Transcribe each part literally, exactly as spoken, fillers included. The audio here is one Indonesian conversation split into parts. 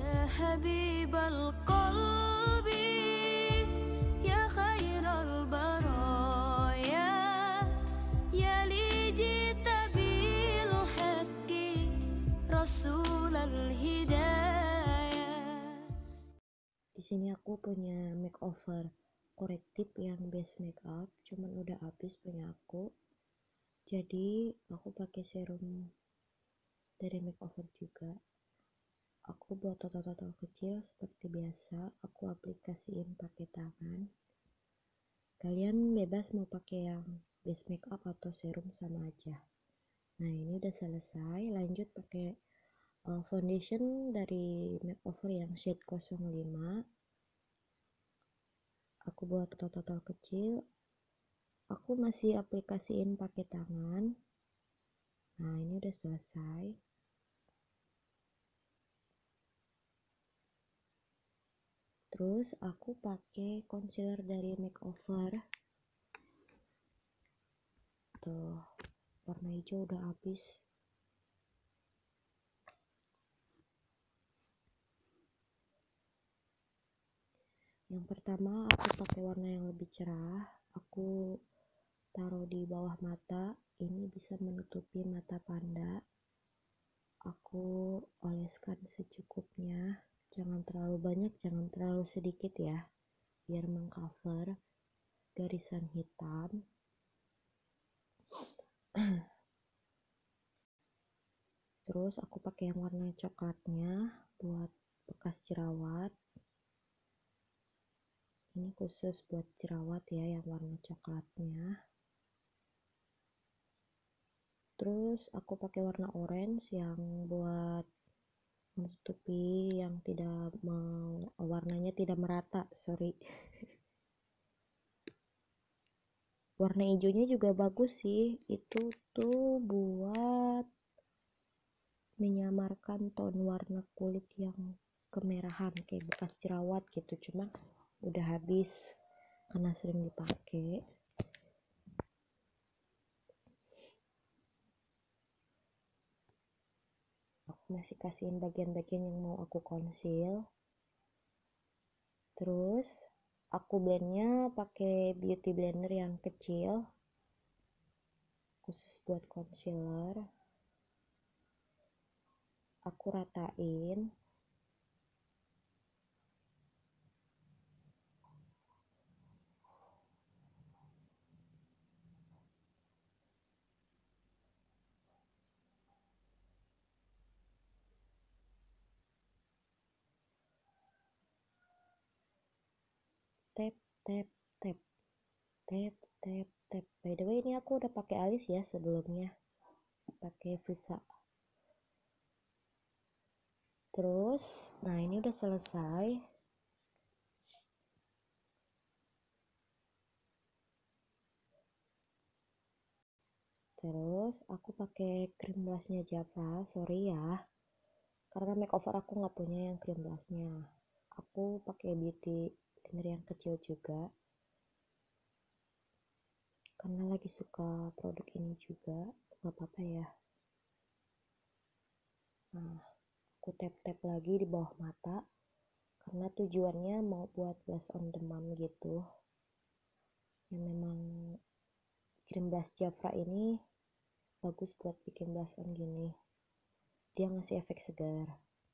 يا حبيب القلب يا خير البرايا يا لي جئت بالحق رسول الهداية. Di sini aku punya makeover korektif yang base makeup, cuman udah habis punya aku. Jadi aku pakai serum dari makeover juga. Aku buat total-total kecil seperti biasa, aku aplikasiin pakai tangan. Kalian bebas mau pakai yang base makeup atau serum sama aja. Nah, ini udah selesai. Lanjut pakai uh, foundation dari makeover yang shade nol lima. Aku buat total-total kecil. Aku masih aplikasiin pakai tangan. Nah, ini udah selesai. Terus aku pakai concealer dari makeover. Tuh, warna hijau udah habis. Yang pertama aku pakai warna yang lebih cerah. Aku taruh di bawah mata. Ini bisa menutupi mata panda. Aku oleskan secukupnya. Jangan terlalu banyak, jangan terlalu sedikit ya. Biar mengcover garisan hitam. Terus aku pakai yang warna coklatnya buat bekas jerawat. Ini khusus buat jerawat ya, yang warna coklatnya. Terus aku pakai warna orange yang buat menutupi yang tidak mau, warnanya tidak merata, sorry. Warna hijaunya juga bagus sih, itu tuh buat menyamarkan tone warna kulit yang kemerahan kayak bekas jerawat gitu, cuma udah habis karena sering dipakai. Aku masih kasihin bagian-bagian yang mau aku conceal. Terus aku blendnya pakai beauty blender yang kecil khusus buat concealer. Aku ratain. Tap tap tap tap tap tap. By the way, ini aku udah pakai alis ya sebelumnya, pakai Viva. Terus, nah ini udah selesai. Terus aku pakai cream blushnya Java, sorry ya, karena makeover aku nggak punya yang cream blushnya. Aku pakai beauty blender yang kecil juga, karena lagi suka produk ini juga, nggak apa-apa ya. Nah, aku tap-tap lagi di bawah mata, karena tujuannya mau buat blush on demam gitu. Yang memang cream blush Java ini bagus buat bikin blush on gini, dia ngasih efek segar.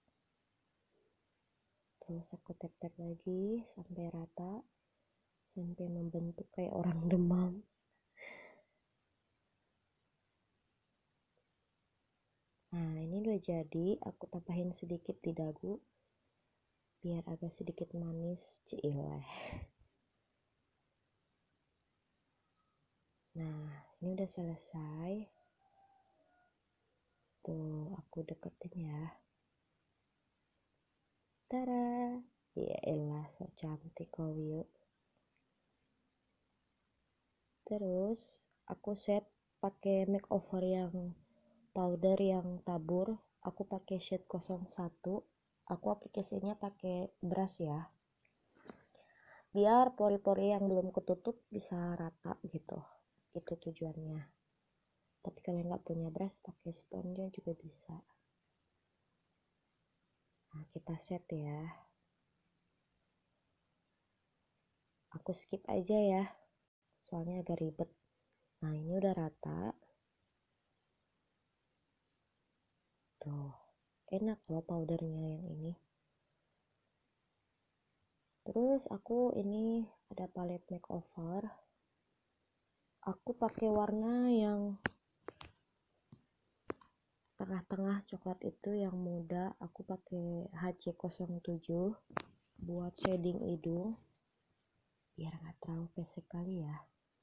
Terus aku tap-tap lagi sampai rata, sampai membentuk kayak orang demam. Nah, ini udah jadi. Aku tambahin sedikit di dagu biar agak sedikit manis, ciileh. Nah, ini udah selesai. Tuh, aku deketin ya. Tara, ya elah, so cantik kau yuk. Terus aku set pakai makeover yang powder yang tabur. Aku pakai shade nol satu. Aku aplikasinya pakai brush ya, biar pori-pori yang belum ketutup bisa rata gitu. Itu tujuannya. Tapi kalau nggak punya brush, pakai sponge juga bisa. Nah, kita set ya. Aku skip aja ya, soalnya agak ribet. Nah, ini udah rata. Tuh, enak loh powdernya yang ini. Terus aku ini ada palette makeover. Aku pakai warna yang tengah-tengah coklat itu yang muda. Aku pakai H C nol tujuh buat shading hidung biar nggak terlalu pesek kali ya.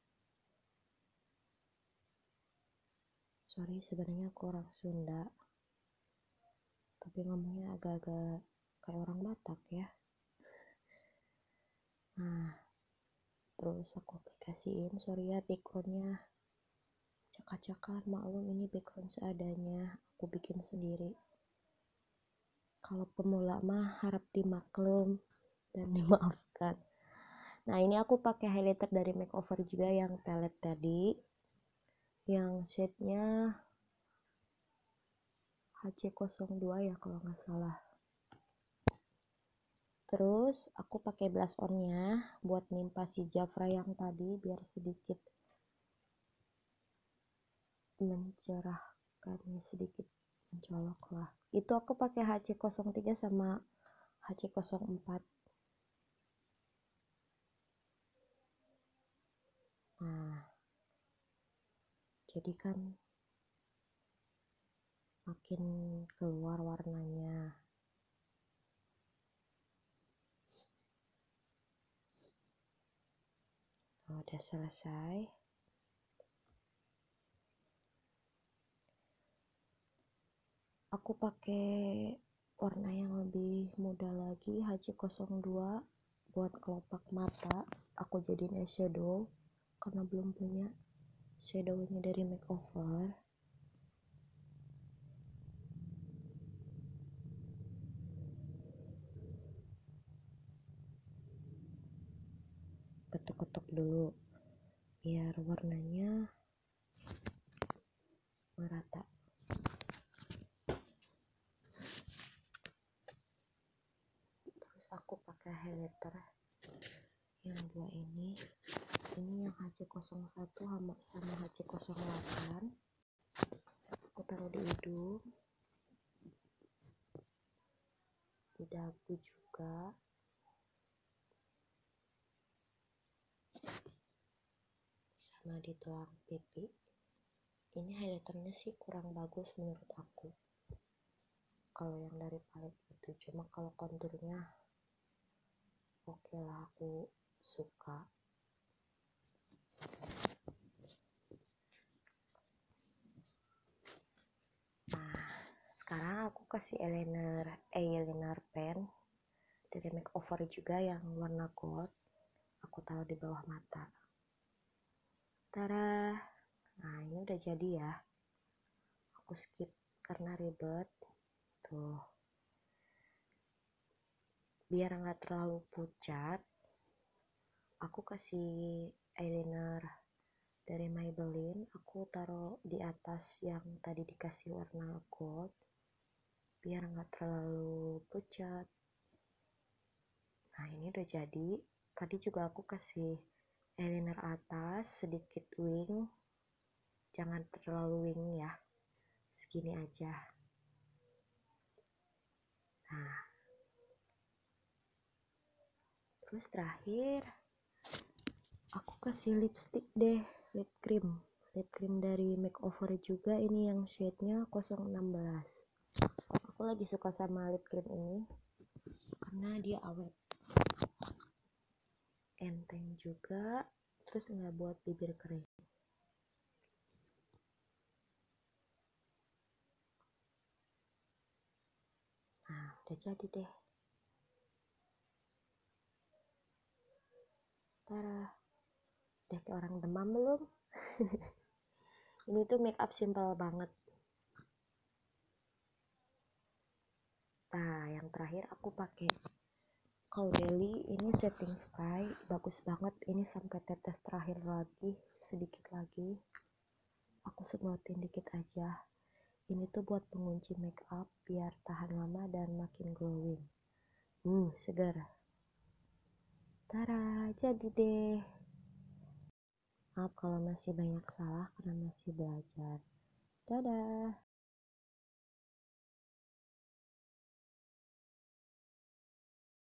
Sorry, sebenarnya aku orang Sunda, tapi ngomongnya agak-agak kayak orang Batak ya. Nah, terus aku aplikasiin. Sorry ya backgroundnya cakar-cakar, maklum ini background seadanya, aku bikin sendiri. Kalau pemula mah harap dimaklum dan dimaafkan. Nah, ini aku pakai highlighter dari makeover juga yang palette tadi, yang shade-nya H C nol dua ya kalau nggak salah. Terus aku pakai blush on-nya buat nimpa si Jafra yang tadi biar sedikit mencerahkan, sedikit mencolok lah. Itu aku pakai H C nol tiga sama H C nol empat. Nah, jadi kan makin keluar warnanya. Oh, udah selesai. Aku pakai warna yang lebih muda lagi, H C nol dua buat kelopak mata. Aku jadiin eyeshadow karena belum punya shadownya dari makeover. Ketuk-ketuk dulu biar warnanya merata. Terus aku pakai highlighter yang dua ini. Ini yang H C nol satu sama H C nol delapan. Aku taruh di hidung, di dagu juga, sama di tulang pipi. Ini highlighternya sih kurang bagus menurut aku kalau yang dari palette itu, cuma kalau konturnya oke okay lah, aku suka. Nah, sekarang aku kasih eyeliner eyeliner pen dari makeover juga yang warna gold. Aku taruh di bawah mata. Tada. Nah, ini udah jadi ya. Aku skip karena ribet. Tuh. Biar nggak terlalu pucat, aku kasih eyeliner dari Maybelline. Aku taruh di atas yang tadi dikasih warna gold biar nggak terlalu pucat. Nah, ini udah jadi. Tadi juga aku kasih eyeliner atas sedikit wing, jangan terlalu wing ya, segini aja. Nah, terus terakhir aku kasih lipstick deh, lip cream lip cream dari makeover juga. Ini yang shade-nya nol satu enam. Aku lagi suka sama lip cream ini karena dia awet, enteng juga, terus nggak buat bibir kering. Nah, udah jadi deh. Tara, udah kayak orang demam belum? Ini tuh make up simple banget. Nah, yang terakhir aku pakai Caudalie. Ini setting spray, bagus banget. Ini sampai tetes terakhir lagi, sedikit lagi. Aku sedotin dikit aja. Ini tuh buat pengunci make up biar tahan lama dan makin glowing. Hmm, segar. Tara, jadi deh. Maaf kalau masih banyak salah karena masih belajar. Dadah.